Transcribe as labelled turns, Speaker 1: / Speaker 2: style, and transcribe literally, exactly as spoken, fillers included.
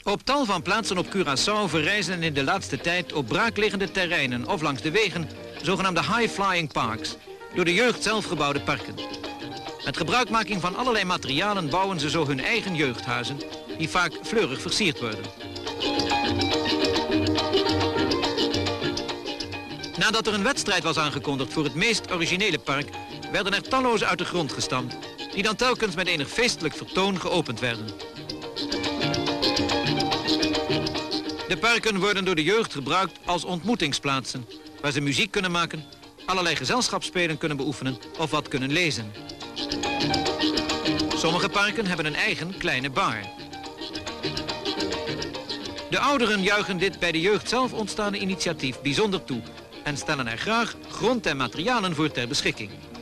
Speaker 1: Op tal van plaatsen op Curaçao verrijzen in de laatste tijd op braakliggende terreinen of langs de wegen zogenaamde high-flying parks, door de jeugd zelf gebouwde parken. Met gebruikmaking van allerlei materialen bouwen ze zo hun eigen jeugdhuizen, die vaak fleurig versierd worden. Nadat er een wedstrijd was aangekondigd voor het meest originele park, werden er talloze uit de grond gestampt, die dan telkens met enig feestelijk vertoon geopend werden. De parken worden door de jeugd gebruikt als ontmoetingsplaatsen, waar ze muziek kunnen maken, allerlei gezelschapsspelen kunnen beoefenen of wat kunnen lezen. Sommige parken hebben een eigen kleine bar. De ouderen juichen dit bij de jeugd zelf ontstaande initiatief bijzonder toe en stellen er graag grond en materialen voor ter beschikking.